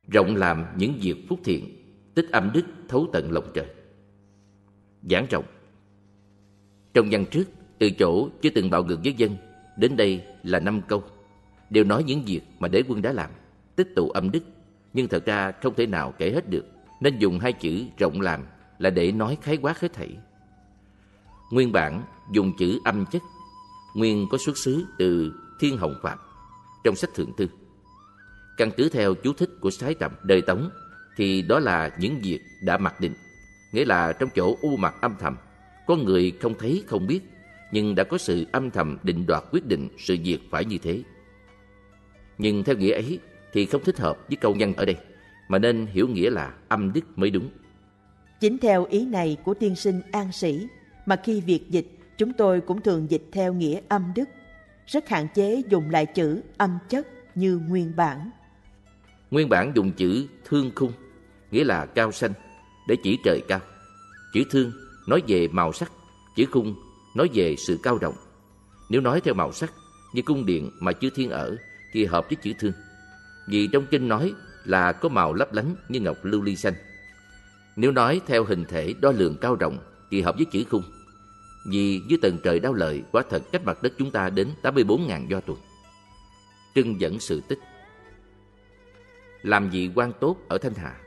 rộng làm những việc phúc thiện, tích âm đức thấu tận lòng trời. Giảng rộng. Trong văn trước, từ chỗ chưa từng bạo ngược với dân đến đây là 5 câu, đều nói những việc mà đế quân đã làm, tích tụ âm đức, nhưng thật ra không thể nào kể hết được, nên dùng 2 chữ rộng làm là để nói khái quát hết thảy. Nguyên bản dùng chữ âm chất, nguyên có xuất xứ từ Thiên Hồng Phạm trong sách Thượng Thư. Căn cứ theo chú thích của Sái Trầm đời Tống thì đó là những việc đã mặc định, nghĩa là trong chỗ u mặc âm thầm, có người không thấy không biết, nhưng đã có sự âm thầm định đoạt quyết định sự việc phải như thế. Nhưng theo nghĩa ấy thì không thích hợp với câu văn ở đây, mà nên hiểu nghĩa là âm đức mới đúng. Chính theo ý này của tiên sinh An Sĩ mà khi việc dịch, chúng tôi cũng thường dịch theo nghĩa âm đức, rất hạn chế dùng lại chữ âm chất như nguyên bản. Nguyên bản dùng chữ thương khung, nghĩa là cao xanh, để chỉ trời cao. Chữ thương nói về màu sắc, chữ khung nói về sự cao rộng. Nếu nói theo màu sắc, như cung điện mà chư thiên ở, thì hợp với chữ thương. Vì trong kinh nói là có màu lấp lánh như ngọc lưu ly xanh. Nếu nói theo hình thể đo lường cao rộng, thì hợp với chữ khung. Vì dưới tầng trời Đao Lợi quả thật cách mặt đất chúng ta đến 84.000 do tuần. Trưng dẫn sự tích. Làm vị quan tốt ở Thanh Hà.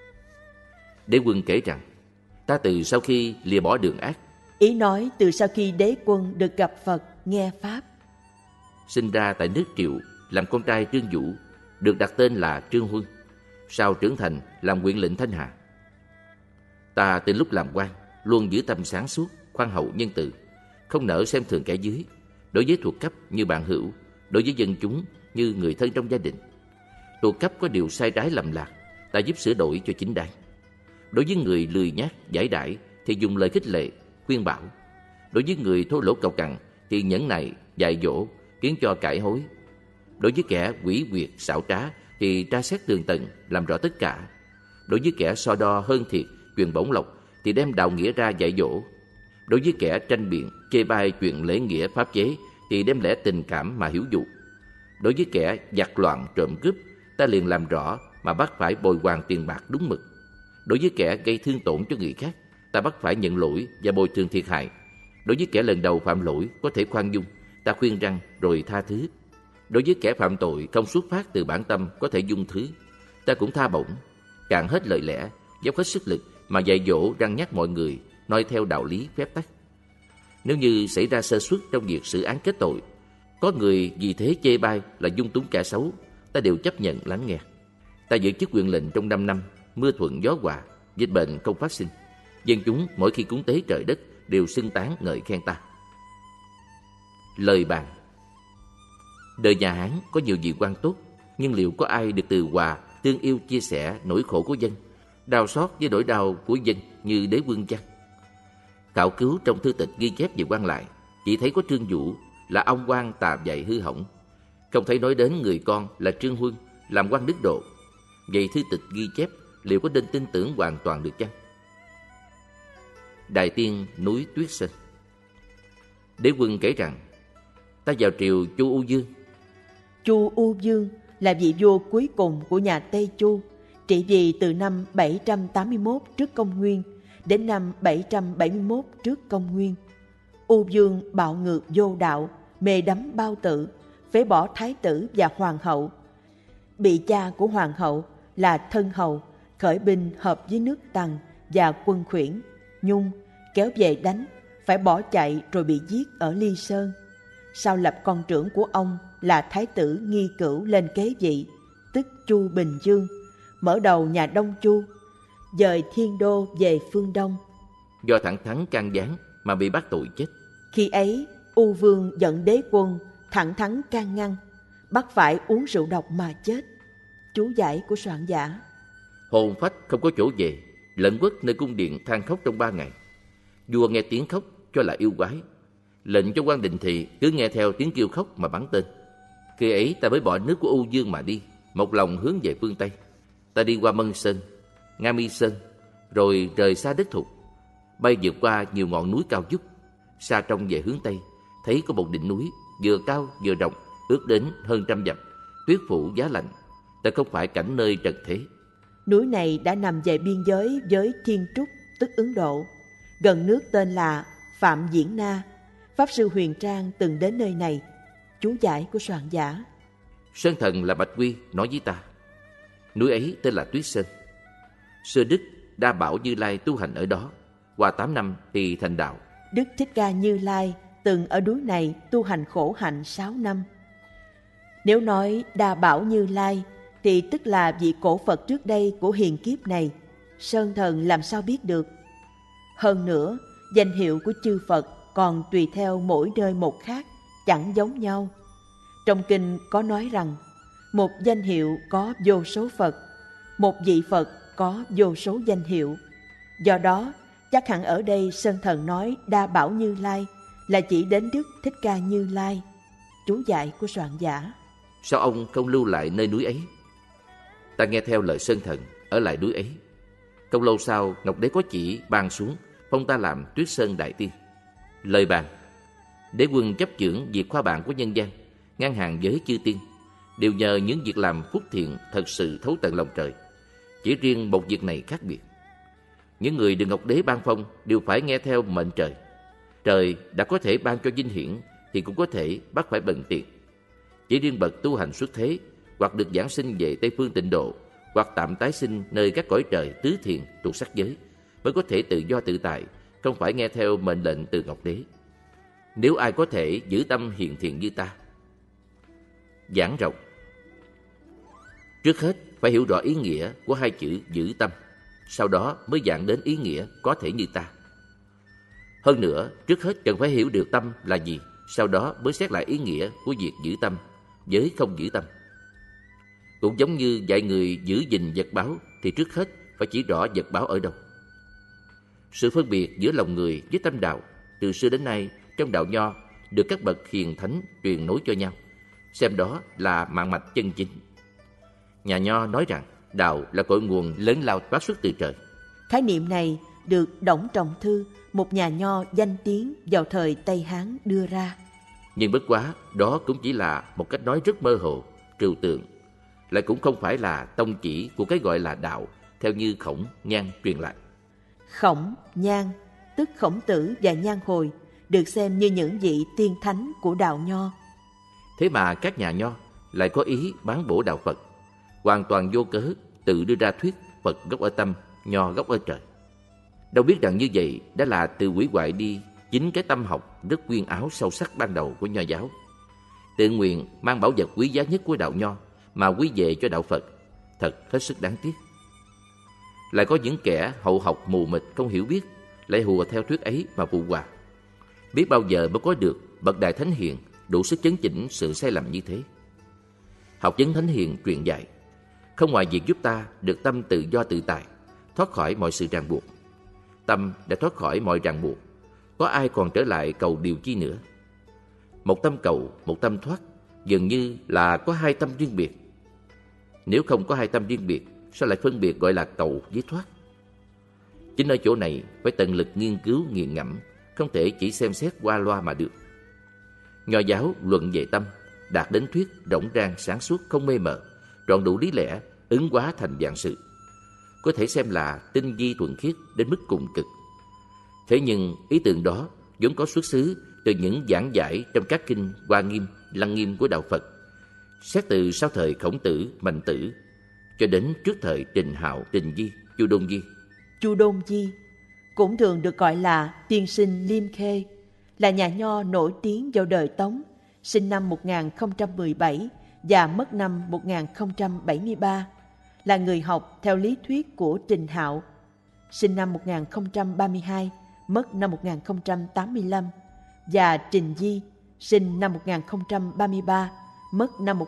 Đế quân kể rằng, ta từ sau khi lìa bỏ đường ác, ý nói từ sau khi đế quân được gặp Phật, nghe Pháp, sinh ra tại nước Triệu, làm con trai Trương Vũ, được đặt tên là Trương Huân, sau trưởng thành làm huyện lệnh Thanh Hà. Ta từ lúc làm quan luôn giữ tâm sáng suốt, khoan hậu nhân từ, không nỡ xem thường kẻ dưới, đối với thuộc cấp như bạn hữu, đối với dân chúng như người thân trong gia đình. Thuộc cấp có điều sai trái lầm lạc, ta giúp sửa đổi cho chính đáng. Đối với người lười nhác, giải đãi thì dùng lời khích lệ, khuyên bảo. Đối với người thô lỗ cộc cằn thì nhẫn nại, dạy dỗ, khiến cho cải hối. Đối với kẻ quỷ quyệt, xảo trá thì tra xét tường tận, làm rõ tất cả. Đối với kẻ so đo hơn thiệt, chuyện bổng lộc thì đem đạo nghĩa ra dạy dỗ. Đối với kẻ tranh biện, chê bai chuyện lễ nghĩa pháp chế thì đem lẽ tình cảm mà hiếu dụ. Đối với kẻ giặc loạn trộm cướp, ta liền làm rõ mà bắt phải bồi hoàn tiền bạc đúng mực. Đối với kẻ gây thương tổn cho người khác, ta bắt phải nhận lỗi và bồi thường thiệt hại. Đối với kẻ lần đầu phạm lỗi có thể khoan dung, ta khuyên răn rồi tha thứ. Đối với kẻ phạm tội không xuất phát từ bản tâm có thể dung thứ, ta cũng tha bổng, cạn hết lời lẽ, dốc hết sức lực mà dạy dỗ răn nhắc mọi người noi theo đạo lý phép tắc. Nếu như xảy ra sơ suất trong việc xử án kết tội, có người vì thế chê bai là dung túng kẻ xấu, ta đều chấp nhận lắng nghe. Ta giữ chức huyện lệnh trong 5 năm, mưa thuận gió hòa, dịch bệnh không phát sinh. Dân chúng mỗi khi cúng tế trời đất đều xưng tán ngợi khen ta. Lời bàn. Đời nhà Hán có nhiều vị quan tốt, nhưng liệu có ai được từ hòa, tương yêu chia sẻ nỗi khổ của dân, đau xót với nỗi đau của dân như đế quân chăng? Khảo cứu trong thư tịch ghi chép về quan lại, chỉ thấy có Trương Vũ là ông quan tà dạy hư hỏng, không thấy nói đến người con là Trương Huân làm quan đức độ. Vậy thư tịch ghi chép liệu có nên tin tưởng hoàn toàn được chăng? Đại tiên núi Tuyết Sơn. Đế quân kể rằng, ta vào triều Chu U Dương. Chu U Dương là vị vua cuối cùng của nhà Tây Chu, trị vì từ năm 781 trước công nguyên đến năm 771 trước công nguyên. U Dương bạo ngược vô đạo, mê đắm bao tử, phế bỏ thái tử và hoàng hậu. Bị cha của hoàng hậu là thân hầu khởi binh hợp với nước Tần và quân Khuyển, Nhung kéo về đánh, phải bỏ chạy rồi bị giết ở Ly Sơn. Sau lập con trưởng của ông là thái tử Nghi Cửu lên kế vị, tức Chu Bình Dương, mở đầu nhà Đông Chu, dời thiên đô về phương Đông. Do thẳng thắn can gián mà bị bắt tội chết. Khi ấy U Vương giận đế quân, thẳng thắn can ngăn, bắt phải uống rượu độc mà chết. Chú giải của soạn giả. Hồn phách không có chỗ về, lẩn quất nơi cung điện than khóc trong 3 ngày. Vua nghe tiếng khóc cho là yêu quái, lệnh cho quan Đình Thị cứ nghe theo tiếng kêu khóc mà bắn tên. Khi ấy ta mới bỏ nước của U Dương mà đi, một lòng hướng về phương Tây. Ta đi qua Mân Sơn, Nga Mi Sơn, rồi rời xa đất Thục, bay vượt qua nhiều ngọn núi cao vút. Xa trông về hướng Tây, thấy có một đỉnh núi vừa cao vừa rộng, ước đến hơn 100 dặm, tuyết phủ giá lạnh. ta không phải cảnh nơi trần thế. Núi này đã nằm về biên giới với Thiên Trúc, tức Ấn Độ, gần nước tên là Phạm Diễn Na. Pháp sư Huyền Trang từng đến nơi này. Chú giải của soạn giả. Sơn thần là Bạch Quy nói với ta, núi ấy tên là Tuyết Sơn. Xưa Đức Đa Bảo Như Lai tu hành ở đó, qua 8 năm thì thành đạo. Đức Thích Ca Như Lai từng ở núi này tu hành khổ hạnh 6 năm. Nếu nói Đa Bảo Như Lai thì tức là vị cổ Phật trước đây của hiền kiếp này. Sơn thần làm sao biết được? Hơn nữa, danh hiệu của chư Phật còn tùy theo mỗi nơi một khác, chẳng giống nhau. Trong kinh có nói rằng, một danh hiệu có vô số Phật, một vị Phật có vô số danh hiệu. Do đó, chắc hẳn ở đây Sơn thần nói Đa Bảo Như Lai là chỉ đến Đức Thích Ca Như Lai. Chú giải của soạn giả. Sao ông không lưu lại nơi núi ấy? Ta nghe theo lời Sơn thần, ở lại núi ấy. Không lâu sau, Ngọc Đế có chỉ ban xuống, phong ta làm Tuyết Sơn Đại Tiên. Lời bàn: Đế quân chấp chưởng việc khoa bảng của nhân gian, ngang hàng với chư tiên, đều nhờ những việc làm phúc thiện thật sự thấu tận lòng trời. Chỉ riêng một việc này khác biệt. Những người được Ngọc Đế ban phong đều phải nghe theo mệnh trời. Trời đã có thể ban cho vinh hiển thì cũng có thể bắt phải bần tiện. Chỉ riêng bậc tu hành xuất thế, hoặc được giảng sinh về Tây Phương Tịnh Độ, hoặc tạm tái sinh nơi các cõi trời tứ thiện thuộc sắc giới, mới có thể tự do tự tại, không phải nghe theo mệnh lệnh từ Ngọc Đế. Nếu ai có thể giữ tâm hiền thiện như ta. Giảng rộng. Trước hết phải hiểu rõ ý nghĩa của hai chữ giữ tâm, sau đó mới giảng đến ý nghĩa có thể như ta. Hơn nữa, trước hết cần phải hiểu được tâm là gì, sau đó mới xét lại ý nghĩa của việc giữ tâm với không giữ tâm. Cũng giống như dạy người giữ gìn vật báu thì trước hết phải chỉ rõ vật báu ở đâu. Sự phân biệt giữa lòng người với tâm đạo từ xưa đến nay trong đạo Nho được các bậc hiền thánh truyền nối cho nhau, xem đó là mạng mạch chân chính. Nhà Nho nói rằng đạo là cội nguồn lớn lao phát xuất từ trời. Khái niệm này được Đổng Trọng Thư, một nhà Nho danh tiếng vào thời Tây Hán đưa ra. Nhưng bất quá, đó cũng chỉ là một cách nói rất mơ hồ, trừu tượng, lại cũng không phải là tông chỉ của cái gọi là đạo theo như Khổng, Nhan truyền lại. Khổng, Nhan, tức Khổng Tử và Nhan Hồi, được xem như những vị tiên thánh của đạo Nho. Thế mà các nhà Nho lại có ý bán bổ đạo Phật, hoàn toàn vô cớ tự đưa ra thuyết Phật gốc ở tâm, Nho gốc ở trời. Đâu biết rằng như vậy đã là tự hủy hoại đi chính cái tâm học rất quyên áo sâu sắc ban đầu của Nho giáo. Tự nguyện mang bảo vật quý giá nhất của đạo Nho mà quy về cho đạo Phật, thật hết sức đáng tiếc. Lại có những kẻ hậu học mù mịt không hiểu biết, lại hùa theo thuyết ấy mà phụ hòa. Biết bao giờ mới có được bậc đại thánh hiền đủ sức chấn chỉnh sự sai lầm như thế. Học vấn thánh hiền truyền dạy không ngoài việc giúp ta được tâm tự do tự tại, thoát khỏi mọi sự ràng buộc. Tâm đã thoát khỏi mọi ràng buộc, có ai còn trở lại cầu điều chi nữa? Một tâm cầu, một tâm thoát, dường như là có hai tâm riêng biệt. Nếu không có hai tâm riêng biệt, sao lại phân biệt gọi là cầu với thoát? Chính ở chỗ này phải tận lực nghiên cứu nghiền ngẫm, không thể chỉ xem xét qua loa mà được. Nho giáo luận về tâm, đạt đến thuyết rộng ràng sáng suốt không mê mờ, trọn đủ lý lẽ, ứng hóa thành vạn sự. Có thể xem là tinh vi thuần khiết đến mức cùng cực. Thế nhưng ý tưởng đó vốn có xuất xứ từ những giảng giải trong các kinh Hoa Nghiêm, Lăng Nghiêm của đạo Phật, xét từ sau thời Khổng Tử, Mạnh Tử cho đến trước thời Trình Hạo, Trình Di, Chu Đôn Di. Chu Đôn Di cũng thường được gọi là tiên sinh Liêm Khê, là nhà Nho nổi tiếng vào đời Tống, sinh năm 1017 và mất năm 1073, là người học theo lý thuyết của Trình Hạo, sinh năm 1032, mất năm 1085, và Trình Di, sinh năm 1033, mất năm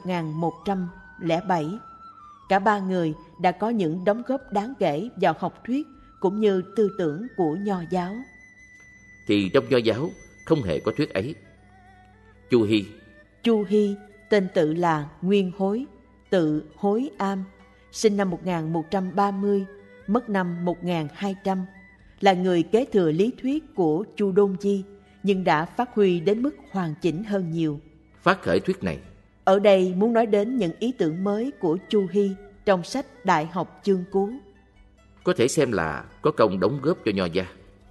1107. Cả ba người đã có những đóng góp đáng kể vào học thuyết cũng như tư tưởng của Nho giáo. Thì trong Nho giáo không hề có thuyết ấy. Chu Hy, tên tự là Nguyên Hối, tự Hối Am, sinh năm 1130, mất năm 1200, là người kế thừa lý thuyết của Chu Đôn Di, nhưng đã phát huy đến mức hoàn chỉnh hơn nhiều. Phát khởi thuyết này. Ở đây muốn nói đến những ý tưởng mới của Chu Hy trong sách Đại học Chương Cú. Có thể xem là có công đóng góp cho Nho gia.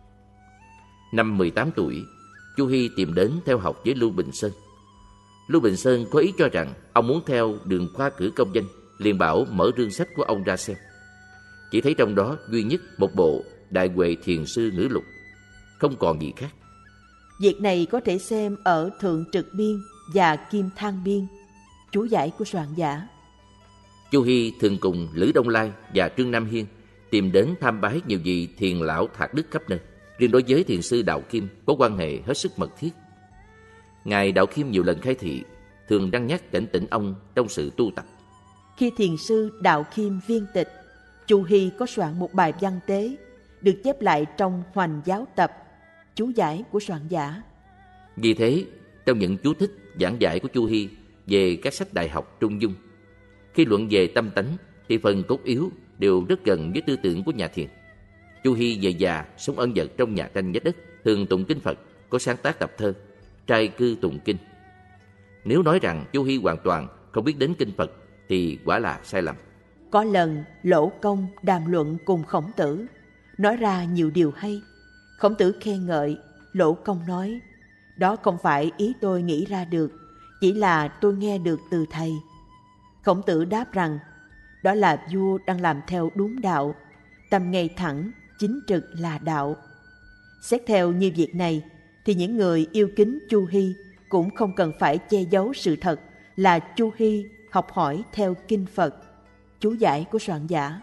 Năm 18 tuổi, Chu Hy tìm đến theo học với Lưu Bình Sơn. Lưu Bình Sơn có ý cho rằng ông muốn theo đường khoa cử công danh, liền bảo mở rương sách của ông ra xem. Chỉ thấy trong đó duy nhất một bộ Đại Huệ Thiền Sư Ngữ Lục, không còn gì khác. Việc này có thể xem ở Thượng Trực Biên và Kim Thang Biên, chú giải của soạn giả. Chu Hy thường cùng Lữ Đông Lai và Trương Nam Hiên tìm đến tham bái nhiều vị thiền lão thạc đức khắp nơi. Riêng đối với thiền sư Đạo Kim có quan hệ hết sức mật thiết. Ngài Đạo Kim nhiều lần khai thị, thường đăng nhắc cảnh tỉnh ông trong sự tu tập. Khi thiền sư Đạo Kim viên tịch, Chu Hy có soạn một bài văn tế, được chép lại trong Hoành Giáo Tập, chú giải của soạn giả. Vì thế, trong những chú thích giảng giải của Chu Hy về các sách đại học Trung Dung, khi luận về tâm tánh thì phần cốt yếu đều rất gần với tư tưởng của nhà thiền. Chu Hy về già sống ẩn dật trong nhà tranh vách đất, thường tụng kinh Phật, có sáng tác tập thơ Trai Cư Tụng Kinh. Nếu nói rằng Chu Hy hoàn toàn không biết đến kinh Phật thì quả là sai lầm. Có lần Lỗ Công đàm luận cùng Khổng Tử, nói ra nhiều điều hay. Khổng Tử khen ngợi, Lỗ Công nói, đó không phải ý tôi nghĩ ra được, chỉ là tôi nghe được từ thầy. Khổng Tử đáp rằng, đó là vua đang làm theo đúng đạo, tâm ngay thẳng, chính trực là đạo. Xét theo như việc này, thì những người yêu kính Chu Hy cũng không cần phải che giấu sự thật là Chu Hy học hỏi theo kinh Phật. Chú giải của soạn giả.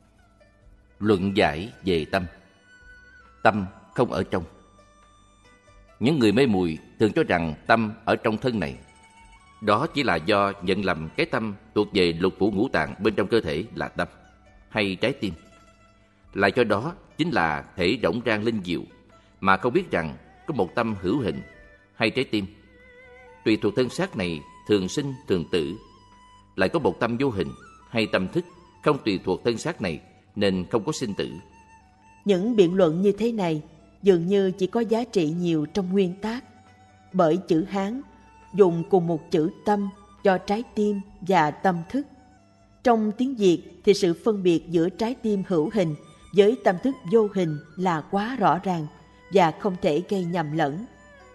Luận giải về tâm. Tâm không ở trong. Những người mê muội thường cho rằng tâm ở trong thân này. Đó chỉ là do nhận lầm cái tâm thuộc về lục phủ ngũ tạng bên trong cơ thể là tâm, hay trái tim. Lại cho đó chính là thể rỗng rang linh diệu, mà không biết rằng có một tâm hữu hình hay trái tim. Tùy thuộc thân xác này thường sinh thường tử. Lại có một tâm vô hình hay tâm thức không tùy thuộc thân xác này nên không có sinh tử. Những biện luận như thế này dường như chỉ có giá trị nhiều trong nguyên tác, bởi chữ Hán dùng cùng một chữ tâm cho trái tim và tâm thức. Trong tiếng Việt thì sự phân biệt giữa trái tim hữu hình với tâm thức vô hình là quá rõ ràng và không thể gây nhầm lẫn.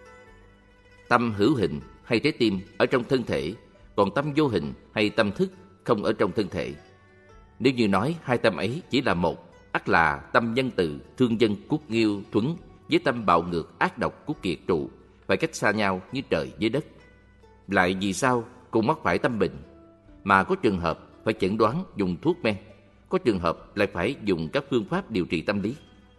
Tâm hữu hình hay trái tim ở trong thân thể, còn tâm vô hình hay tâm thức không ở trong thân thể. Nếu như nói hai tâm ấy chỉ là một, ắt là tâm nhân từ, thương dân cút nghiêu thuấn với tâm bạo ngược ác độc của kiệt trụ phải cách xa nhau như trời với đất. Lại vì sao cùng mắc phải tâm bệnh, mà có trường hợp phải chẩn đoán dùng thuốc men, có trường hợp lại phải dùng các phương pháp điều trị tâm lý.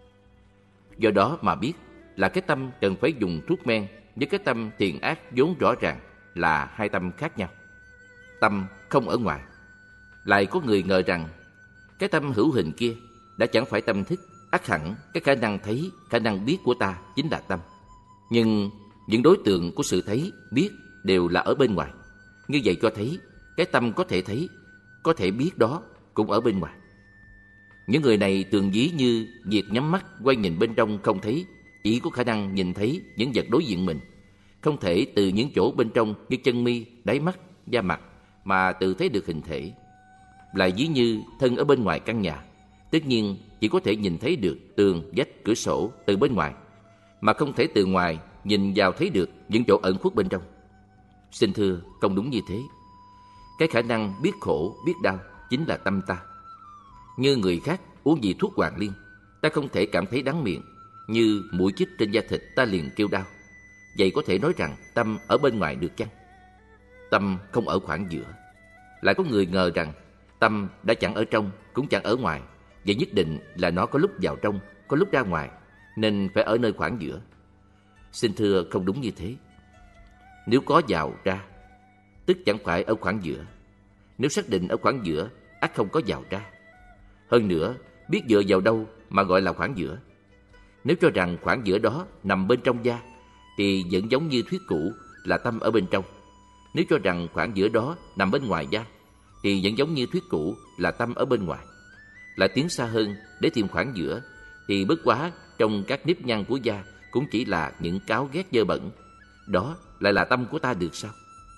Do đó mà biết là cái tâm cần phải dùng thuốc men với cái tâm thiện ác vốn rõ ràng là hai tâm khác nhau. Tâm không ở ngoài. Lại có người ngờ rằng cái tâm hữu hình kia đã chẳng phải tâm thức, ắt hẳn cái khả năng thấy, khả năng biết của ta chính là tâm. Nhưng những đối tượng của sự thấy, biết đều là ở bên ngoài. Như vậy cho thấy cái tâm có thể thấy, có thể biết đó cũng ở bên ngoài. Những người này thường ví như việc nhắm mắt quay nhìn bên trong không thấy, chỉ có khả năng nhìn thấy những vật đối diện mình, không thể từ những chỗ bên trong như chân mi, đáy mắt, da mặt mà tự thấy được hình thể. Lại ví như thân ở bên ngoài căn nhà, tất nhiên chỉ có thể nhìn thấy được tường, vách, cửa sổ từ bên ngoài, mà không thể từ ngoài nhìn vào thấy được những chỗ ẩn khuất bên trong. Xin thưa, không đúng như thế. Cái khả năng biết khổ, biết đau chính là tâm ta. Như người khác uống vị thuốc hoàng liên, ta không thể cảm thấy đắng miệng, như mũi chích trên da thịt ta liền kêu đau. Vậy có thể nói rằng tâm ở bên ngoài được chăng? Tâm không ở khoảng giữa. Lại có người ngờ rằng tâm đã chẳng ở trong cũng chẳng ở ngoài, vậy nhất định là nó có lúc vào trong, có lúc ra ngoài, nên phải ở nơi khoảng giữa. Xin thưa, không đúng như thế. Nếu có vào ra, tức chẳng phải ở khoảng giữa. Nếu xác định ở khoảng giữa, ắt không có vào ra. Hơn nữa, biết dựa vào đâu mà gọi là khoảng giữa. Nếu cho rằng khoảng giữa đó nằm bên trong da, thì vẫn giống như thuyết cũ là tâm ở bên trong. Nếu cho rằng khoảng giữa đó nằm bên ngoài da, thì vẫn giống như thuyết cũ là tâm ở bên ngoài. Lại tiến xa hơn để tìm khoảng giữa, thì bất quá trong các nếp nhăn của da cũng chỉ là những cáo ghét dơ bẩn. Đó lại là tâm của ta được sao?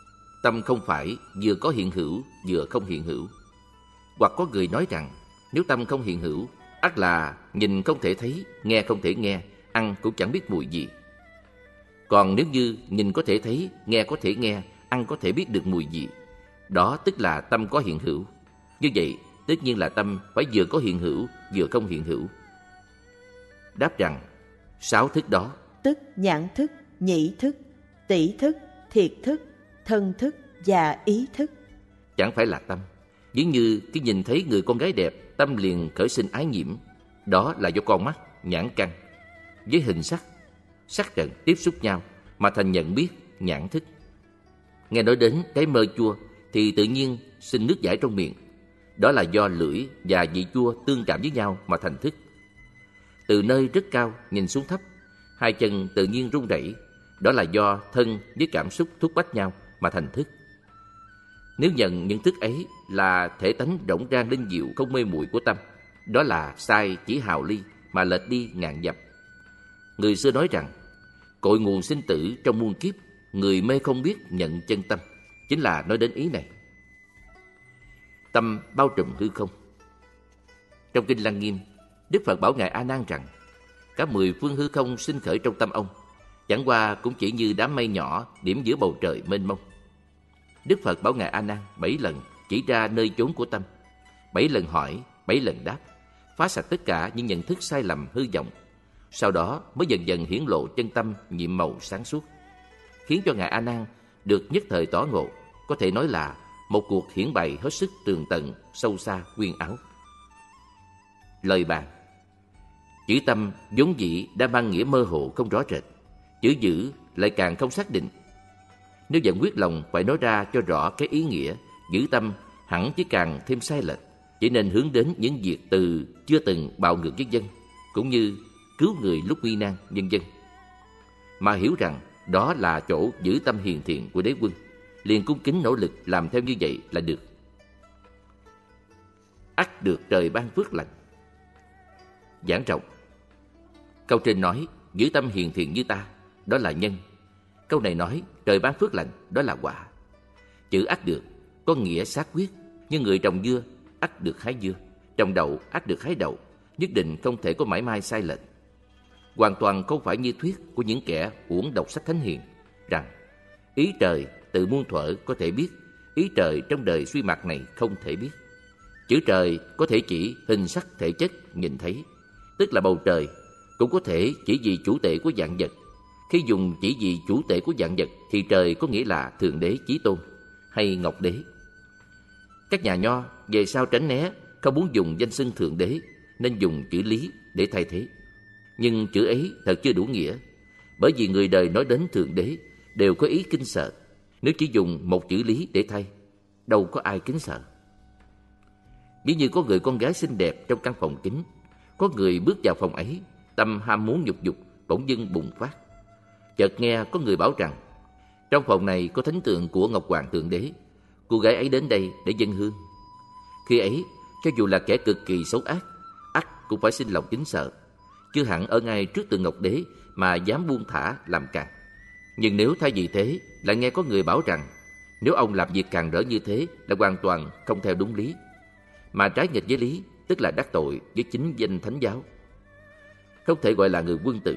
tâm không phải vừa có hiện hữu vừa không hiện hữu. Hoặc có người nói rằng nếu tâm không hiện hữu, ắt là nhìn không thể thấy, nghe không thể nghe, ăn cũng chẳng biết mùi gì. Còn nếu như nhìn có thể thấy, nghe có thể nghe, ăn có thể biết được mùi gì, đó tức là tâm có hiện hữu. Như vậy, tất nhiên là tâm phải vừa có hiện hữu vừa không hiện hữu. Đáp rằng 6 thức đó, tức nhãn thức, nhĩ thức, tỷ thức, thiệt thức, thân thức và ý thức, chẳng phải là tâm. Ví như khi nhìn thấy người con gái đẹp, tâm liền khởi sinh ái nhiễm, đó là do con mắt, nhãn căn với hình sắc, sắc trần tiếp xúc nhau mà thành nhận biết, nhãn thức. Nghe nói đến cái mơ chua thì tự nhiên sinh nước dãi trong miệng, đó là do lưỡi và vị chua tương cảm với nhau mà thành thức. Từ nơi rất cao nhìn xuống thấp, hai chân tự nhiên run rẩy, đó là do thân với cảm xúc thúc bách nhau mà thành thức. Nếu nhận những thức ấy là thể tánh rỗng rang linh diệu không mê muội của tâm, đó là sai chỉ hào ly mà lệch đi ngàn dặm. Người xưa nói rằng cội nguồn sinh tử trong muôn kiếp, người mê không biết nhận chân tâm, chính là nói đến ý này. Tâm bao trùm hư không. Trong Kinh Lăng Nghiêm, Đức Phật bảo ngài A Nan rằng cả 10 phương hư không sinh khởi trong tâm ông, chẳng qua cũng chỉ như đám mây nhỏ điểm giữa bầu trời mênh mông. Đức Phật bảo ngài A Nan 7 lần chỉ ra nơi chốn của tâm, 7 lần hỏi, 7 lần đáp, phá sạch tất cả những nhận thức sai lầm hư vọng. Sau đó mới dần dần hiển lộ chân tâm nhiệm màu sáng suốt, khiến cho ngài A Nan được nhất thời tỏ ngộ, có thể nói là một cuộc hiển bày hết sức tường tận, sâu xa, quyên áo. Lời bàn. Chữ tâm vốn dĩ đã mang nghĩa mơ hồ không rõ rệt, chữ giữ lại càng không xác định. Nếu vẫn quyết lòng phải nói ra cho rõ cái ý nghĩa, giữ tâm hẳn chỉ càng thêm sai lệch, chỉ nên hướng đến những việc từ chưa từng bạo ngược với dân, cũng như cứu người lúc nguy nan, vân vân. Mà hiểu rằng đó là chỗ giữ tâm hiền thiện của đế quân, liền cung kính nỗ lực làm theo như vậy là được. Ắt được trời ban phước lành. Giảng rộng. Câu trên nói giữ tâm hiền thiện như ta, đó là nhân. Câu này nói trời ban phước lành, đó là quả. Chữ ắt được có nghĩa xác quyết, như người trồng dưa ắt được hái dưa, trồng đậu ắt được hái đậu, nhất định không thể có mảy may sai lệch. Hoàn toàn không phải như thuyết của những kẻ uổng đọc sách thánh hiền rằng ý trời từ muôn thuở có thể biết, ý trời trong đời suy mặt này không thể biết. Chữ trời có thể chỉ hình sắc thể chất nhìn thấy, tức là bầu trời, cũng có thể chỉ vì chủ tể của vạn vật. Khi dùng chỉ vì chủ tể của vạn vật thì trời có nghĩa là Thượng Đế Chí Tôn hay Ngọc Đế. Các nhà Nho về sau tránh né, không muốn dùng danh xưng Thượng Đế nên dùng chữ Lý để thay thế. Nhưng chữ ấy thật chưa đủ nghĩa, bởi vì người đời nói đến Thượng Đế đều có ý kính sợ. Nếu chỉ dùng một chữ Lý để thay, đâu có ai kính sợ. Ví như có người con gái xinh đẹp trong căn phòng kín, có người bước vào phòng ấy, tâm ham muốn nhục dục bỗng dưng bùng phát. Chợt nghe có người bảo rằng trong phòng này có thánh tượng của Ngọc Hoàng Thượng Đế, cô gái ấy đến đây để dâng hương. Khi ấy, cho dù là kẻ cực kỳ xấu ác, ắt cũng phải sinh lòng kính sợ, chứ hẳn ở ngay trước tượng Ngọc Đế mà dám buông thả làm càng. Nhưng nếu thay vì thế lại nghe có người bảo rằng nếu ông làm việc càng rỡ như thế là hoàn toàn không theo đúng lý, mà trái nghịch với lý, tức là đắc tội với chính danh thánh giáo, không thể gọi là người quân tử.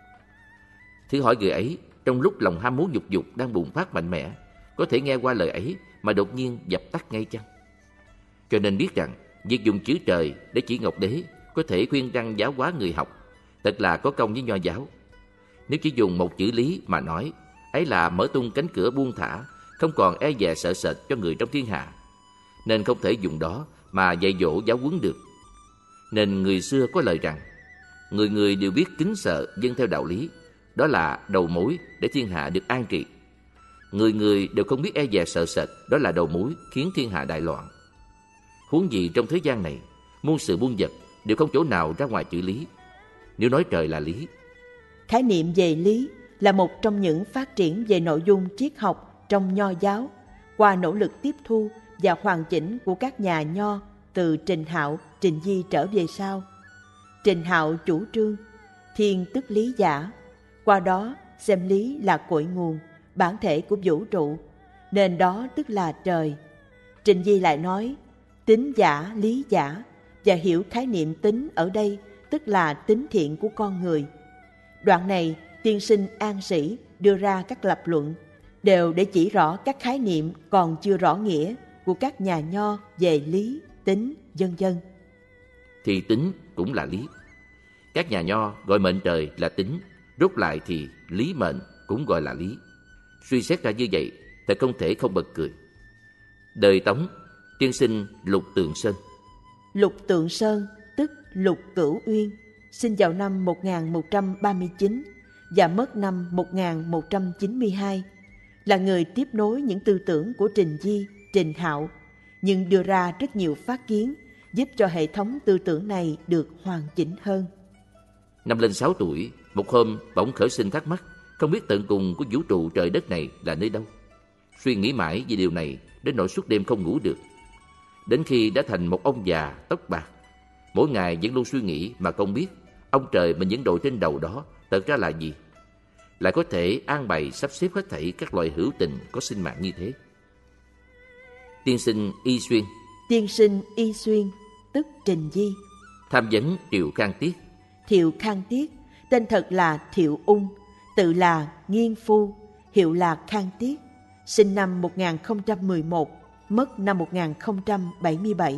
Thử hỏi người ấy trong lúc lòng ham muốn nhục dục đang bùng phát mạnh mẽ, có thể nghe qua lời ấy mà đột nhiên dập tắt ngay chăng? Cho nên biết rằng việc dùng chữ trời để chỉ Ngọc Đế có thể khuyên răn giáo hóa người học, thật là có công với Nho giáo. Nếu chỉ dùng một chữ lý mà nói, ấy là mở tung cánh cửa buông thả, không còn e dè sợ sệt cho người trong thiên hạ, nên không thể dùng đó mà dạy dỗ giáo huấn được. Nên người xưa có lời rằng người người đều biết kính sợ dân theo đạo lý, đó là đầu mối để thiên hạ được an trị. Người người đều không biết e dè sợ sệt, đó là đầu mối khiến thiên hạ đại loạn. Huống gì trong thế gian này, muôn sự muôn vật đều không chỗ nào ra ngoài chữ lý. Nếu nói trời là lý, khái niệm về lý là một trong những phát triển về nội dung triết học trong Nho giáo, qua nỗ lực tiếp thu và hoàn chỉnh của các nhà Nho từ Trình Hạo, Trình Di trở về sau. Trình Hạo chủ trương thiên tức lý giả, qua đó xem lý là cội nguồn, bản thể của vũ trụ, nên đó tức là trời. Trịnh Di lại nói, tính giả, lý giả, và hiểu khái niệm tính ở đây tức là tính thiện của con người. Đoạn này, tiên sinh An Sĩ đưa ra các lập luận, đều để chỉ rõ các khái niệm còn chưa rõ nghĩa của các nhà Nho về lý, tính, vân vân. Thì tính cũng là lý. Các nhà Nho gọi mệnh trời là tính, rốt lại thì lý mệnh cũng gọi là lý. Suy xét ra như vậy, thật không thể không bật cười. Đời Tống, tiên sinh Lục Tượng Sơn. Lục Tượng Sơn tức Lục Cửu Uyên, sinh vào năm 1139 và mất năm 1192, là người tiếp nối những tư tưởng của Trình Di, Trình Hạo, nhưng đưa ra rất nhiều phát kiến giúp cho hệ thống tư tưởng này được hoàn chỉnh hơn. Năm lên 6 tuổi, một hôm bỗng khởi sinh thắc mắc, không biết tận cùng của vũ trụ trời đất này là nơi đâu. Suy nghĩ mãi về điều này đến nỗi suốt đêm không ngủ được. Đến khi đã thành một ông già tóc bạc, mỗi ngày vẫn luôn suy nghĩ mà không biết ông trời mình dẫn đội trên đầu đó thật ra là gì, lại có thể an bày sắp xếp hết thảy các loài hữu tình có sinh mạng như thế. Tiên sinh Y Xuyên. Tiên sinh Y Xuyên tức Trình Di, tham vấn Thiệu Khang Tiết. Thiệu Khang Tiết tên thật là Thiệu Ung, tự là Nghiên Phu, hiệu là Khang Tiết, sinh năm 1011, mất năm 1077.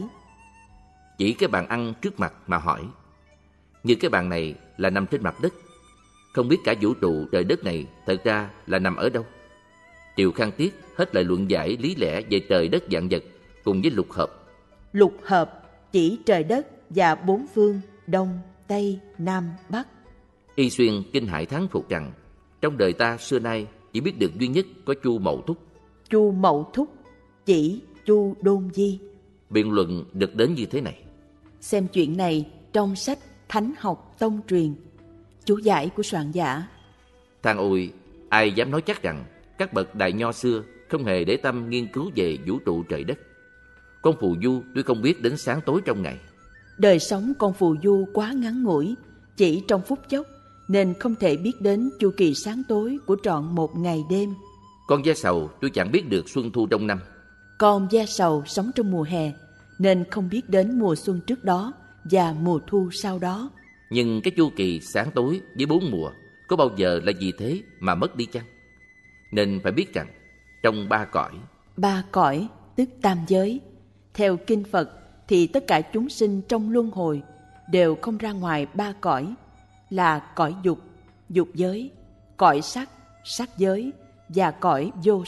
Chỉ cái bàn ăn trước mặt mà hỏi, như cái bàn này là nằm trên mặt đất, không biết cả vũ trụ trời đất này thật ra là nằm ở đâu. Thiệu Khang Tiết hết lời luận giải lý lẽ về trời đất vạn vật cùng với lục hợp. Lục hợp chỉ trời đất và bốn phương Đông, Tây, Nam, Bắc. Y Xuyên kinh hãi thán phục rằng trong đời ta xưa nay chỉ biết được duy nhất có Chu Mậu Thúc. Chu Mậu Thúc chỉ Chu Đôn Di. Biện luận được đến như thế này. Xem chuyện này trong sách Thánh học tông truyền, chú giải của soạn giả. Thang ôi, ai dám nói chắc rằng các bậc đại nho xưa không hề để tâm nghiên cứu về vũ trụ trời đất. Con phù du tuy không biết đến sáng tối trong ngày. Đời sống con phù du quá ngắn ngủi, chỉ trong phút chốc, nên không thể biết đến chu kỳ sáng tối của trọn một ngày đêm. Con ve sầu tuy chẳng biết được xuân thu trong năm. Con ve sầu sống trong mùa hè, nên không biết đến mùa xuân trước đó và mùa thu sau đó. Nhưng cái chu kỳ sáng tối với 4 mùa có bao giờ là vì thế mà mất đi chăng? Nên phải biết rằng trong 3 cõi. 3 cõi tức tam giới. Theo kinh Phật thì tất cả chúng sinh trong luân hồi đều không ra ngoài 3 cõi, là cõi dục, dục giới, cõi sắc, sắc giới và cõi vô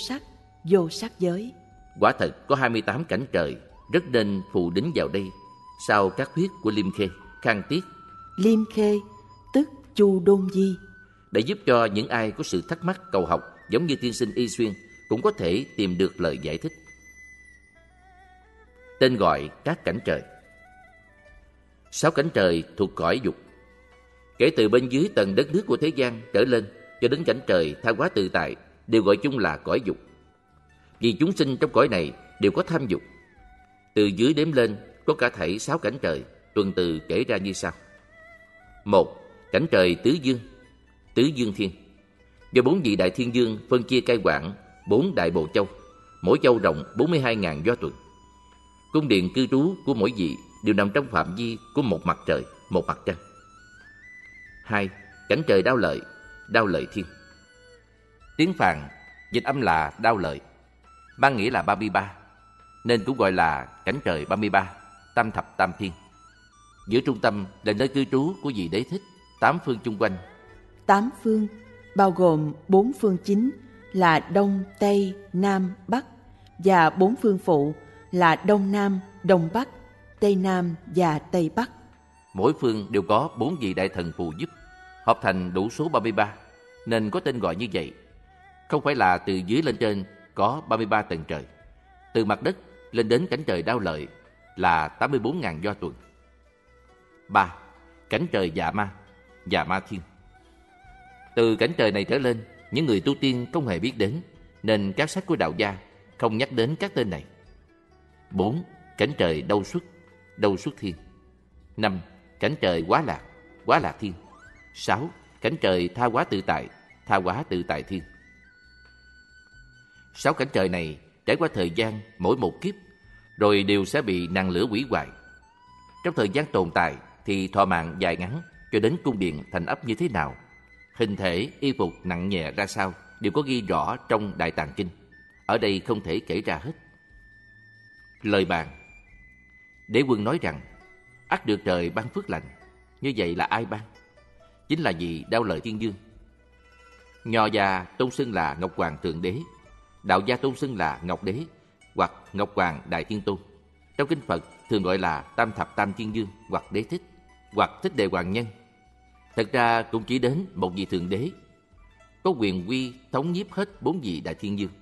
sắc giới. Quả thật có 28 cảnh trời, rất nên phụ đính vào đây sau các huyết của Liêm Khê, Khang Tiết. Liêm Khê tức Chu Đôn Di, để giúp cho những ai có sự thắc mắc cầu học giống như tiên sinh Y Xuyên cũng có thể tìm được lời giải thích. Tên gọi các cảnh trời. 6 cảnh trời thuộc cõi dục. Kể từ bên dưới tầng đất nước của thế gian trở lên cho đến cảnh trời tha hóa tự tại đều gọi chung là cõi dục. Vì chúng sinh trong cõi này đều có tham dục. Từ dưới đếm lên có cả thảy 6 cảnh trời, tuần từ kể ra như sau. 1. Cảnh trời tứ dương, tứ dương thiên. Do 4 vị đại thiên dương phân chia cai quản 4 đại bộ châu, mỗi châu rộng 42.000 do tuần. Cung điện cư trú của mỗi vị đều nằm trong phạm vi của một mặt trời, một mặt trăng. 2. Cảnh trời đao lợi thiên. Tiếng Phạn dịch âm là đao lợi, mang nghĩa là 33, nên cũng gọi là cảnh trời 33, tam thập tam thiên. Giữa trung tâm là nơi cư trú của vị đế thích, 8 phương chung quanh. 8 phương bao gồm 4 phương chính là Đông, Tây, Nam, Bắc và 4 phương phụ là Đông Nam, Đông Bắc, Tây Nam và Tây Bắc. Mỗi phương đều có 4 vị đại thần phù giúp, hợp thành đủ số 33, nên có tên gọi như vậy. Không phải là từ dưới lên trên có 33 tầng trời. Từ mặt đất lên đến cảnh trời đao lợi là 84.000 do tuần. 3. Cảnh trời dạ ma thiên. Từ cảnh trời này trở lên, những người tu tiên không hề biết đến, nên các sách của đạo gia không nhắc đến các tên này. 4. Cảnh trời đâu xuất thiên. 5. Cảnh trời quá lạc thiên. 6. Cảnh trời tha hóa tự tại thiên. 6 cảnh trời này trải qua thời gian mỗi một kiếp, rồi đều sẽ bị năng lửa hủy hoại. Trong thời gian tồn tại thì thọ mạng dài ngắn, cho đến cung điện thành ấp như thế nào, hình thể, y phục nặng nhẹ ra sao đều có ghi rõ trong Đại Tạng Kinh. Ở đây không thể kể ra hết. Lời bàn: Đế Quân nói rằng ắt được trời ban phước lành. Như vậy là ai ban? Chính là vị Đao Lợi Thiên Dương. Nho gia tôn xưng là Ngọc Hoàng Thượng Đế, đạo gia tôn xưng là Ngọc Đế hoặc Ngọc Hoàng Đại Thiên Tôn. Trong kinh Phật thường gọi là Tam Thập Tam Thiên Dương hoặc Đế Thích hoặc Thích Đề Hoàng Nhân. Thật ra cũng chỉ đến một vị Thượng Đế, có quyền uy thống nhiếp hết 4 vị Đại Thiên Dương.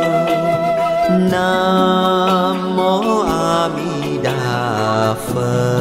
Nam mô A Di Đà Phật.